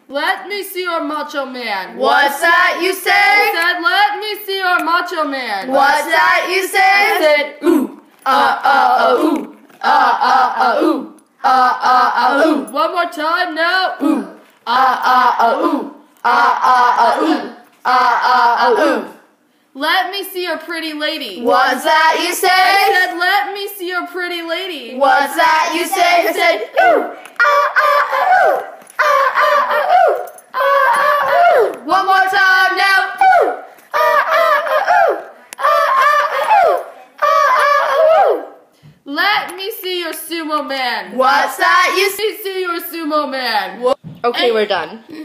Let me see your Macho Man. What's that you say? I said, let me see your Macho Man. What's that you say? I said, ooh, ooh, ooh, ooh. One more time now. Ooh, ooh, ooh. Let me see your pretty lady. What's that you say? I said, let me see your pretty lady. What's that you say? I said, ooh, ooh. One more time now. Let me see your sumo man. What's that you say? Let me see your sumo man. Okay, we're done.